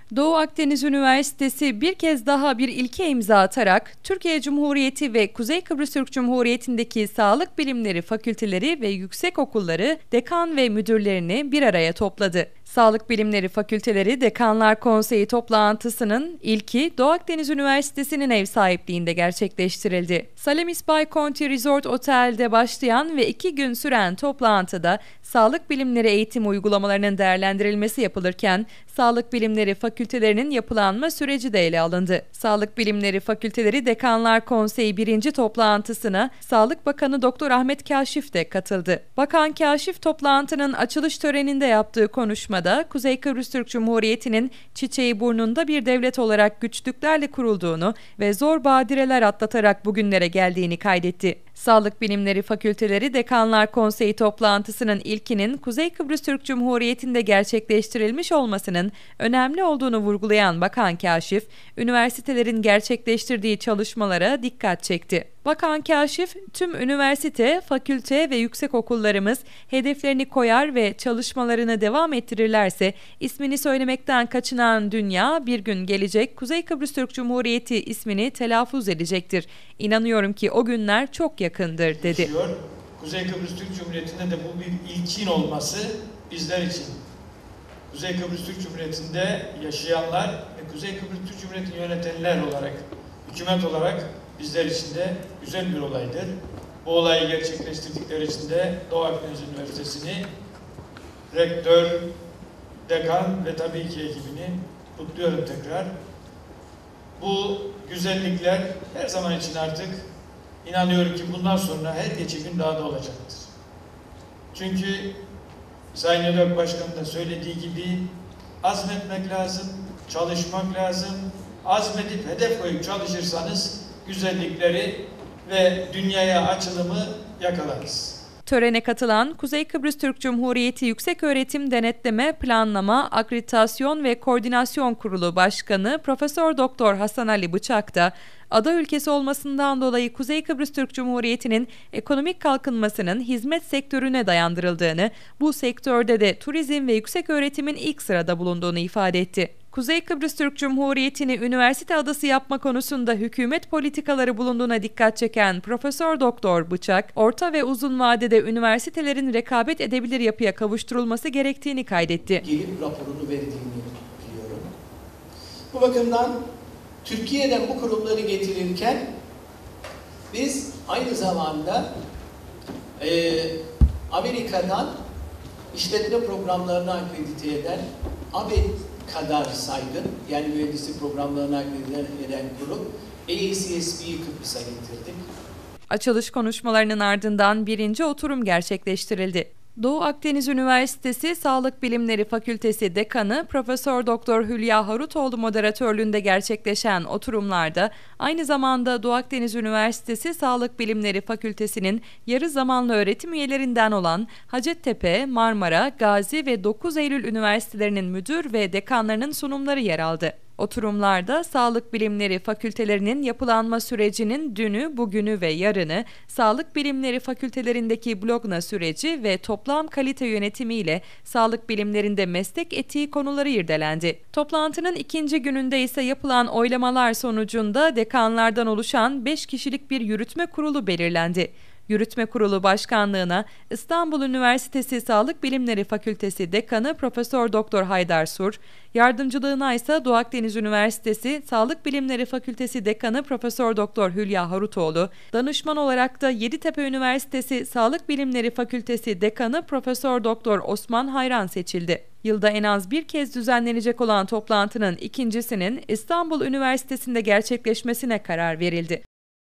Doğu Akdeniz Üniversitesi bir kez daha bir ilke imza atarak Türkiye Cumhuriyeti ve Kuzey Kıbrıs Türk Cumhuriyeti'ndeki sağlık bilimleri fakülteleri ve yüksekokulları dekan ve müdürlerini bir araya topladı. Sağlık Bilimleri Fakülteleri Dekanlar Konseyi toplantısının ilki Doğu Akdeniz Üniversitesi'nin ev sahipliğinde gerçekleştirildi. Salamis Bay Conti Resort Otel'de başlayan ve 2 gün süren toplantıda sağlık bilimleri eğitim uygulamalarının değerlendirilmesi yapılırken Sağlık Bilimleri Fakültelerinin yapılanma süreci de ele alındı. Sağlık Bilimleri Fakülteleri Dekanlar Konseyi 1. toplantısına Sağlık Bakanı Doktor Ahmet Kâşif de katıldı. Bakan Kâşif toplantının açılış töreninde yaptığı konuşmada Kuzey Kıbrıs Türk Cumhuriyeti'nin çiçeği burnunda bir devlet olarak güçlüklerle kurulduğunu ve zor badireler atlatarak bugünlere geldiğini kaydetti. Sağlık Bilimleri Fakülteleri Dekanlar Konseyi toplantısının ilkinin Kuzey Kıbrıs Türk Cumhuriyeti'nde gerçekleştirilmiş olmasının önemli olduğunu vurgulayan Bakan Kâşif, üniversitelerin gerçekleştirdiği çalışmalara dikkat çekti. Bakan Kâşif, tüm üniversite, fakülte ve yüksekokullarımız hedeflerini koyar ve çalışmalarını devam ettirirlerse ismini söylemekten kaçınan dünya bir gün gelecek Kuzey Kıbrıs Türk Cumhuriyeti ismini telaffuz edecektir. İnanıyorum ki o günler çok yakındır dedi. Kuzey Kıbrıs Türk Cumhuriyeti'nde de bu bir ilkin olması bizler için. Kuzey Kıbrıs Türk Cumhuriyeti'nde yaşayanlar ve Kuzey Kıbrıs Türk Cumhuriyeti'ni yönetenler olarak, hükümet olarak bizler için de güzel bir olaydır. Bu olayı gerçekleştirdikleri için de Doğu Akdeniz Üniversitesi'ni, rektör, dekan ve tabii ki ekibini kutluyorum tekrar. Bu güzellikler her zaman için artık inanıyorum ki bundan sonra her geçen gün daha da olacaktır. Çünkü Sayın Ödök Başkan'ın da söylediği gibi azmetmek lazım, çalışmak lazım. Azmedip hedef koyup çalışırsanız güzellikleri ve dünyaya açılımı yakalarız. Törene katılan Kuzey Kıbrıs Türk Cumhuriyeti Yükseköğretim Denetleme, Planlama, Akreditasyon ve Koordinasyon Kurulu Başkanı Profesör Doktor Hasan Ali Bıçak da ada ülkesi olmasından dolayı Kuzey Kıbrıs Türk Cumhuriyeti'nin ekonomik kalkınmasının hizmet sektörüne dayandırıldığını, bu sektörde de turizm ve yükseköğretimin ilk sırada bulunduğunu ifade etti. Kuzey Kıbrıs Türk Cumhuriyeti'ni üniversite adası yapma konusunda hükümet politikaları bulunduğuna dikkat çeken Profesör Doktor Bıçak, orta ve uzun vadede üniversitelerin rekabet edebilir yapıya kavuşturulması gerektiğini kaydetti. Gelip raporunu verdiğini biliyorum. Bu bakımdan Türkiye'den bu kurumları getirirken biz aynı zamanda Amerika'dan işletme programlarını akredite eden ABET kadar saygın, yani mühendislik programlarını akredite eden kurum AACSB'yi Kıbrıs'a getirdik. Açılış konuşmalarının ardından 1. oturum gerçekleştirildi. Doğu Akdeniz Üniversitesi Sağlık Bilimleri Fakültesi Dekanı Profesör Doktor Hülya Harutoğlu moderatörlüğünde gerçekleşen oturumlarda aynı zamanda Doğu Akdeniz Üniversitesi Sağlık Bilimleri Fakültesi'nin yarı zamanlı öğretim üyelerinden olan Hacettepe, Marmara, Gazi ve 9 Eylül üniversitelerinin müdür ve dekanlarının sunumları yer aldı. Oturumlarda Sağlık Bilimleri Fakültelerinin yapılanma sürecinin dünü, bugünü ve yarını, Sağlık Bilimleri Fakültelerindeki blogna süreci ve toplam kalite yönetimi ile sağlık bilimlerinde meslek etiği konuları irdelendi. Toplantının 2. gününde ise yapılan oylamalar sonucunda dekanlardan oluşan 5 kişilik bir yürütme kurulu belirlendi. Yürütme Kurulu Başkanlığına İstanbul Üniversitesi Sağlık Bilimleri Fakültesi Dekanı Profesör Doktor Haydar Sur, yardımcılığına ise Doğu Akdeniz Üniversitesi Sağlık Bilimleri Fakültesi Dekanı Profesör Doktor Hülya Harutoğlu, danışman olarak da Yeditepe Üniversitesi Sağlık Bilimleri Fakültesi Dekanı Profesör Doktor Osman Hayran seçildi. Yılda en az bir kez düzenlenecek olan toplantının ikincisinin İstanbul Üniversitesi'nde gerçekleşmesine karar verildi.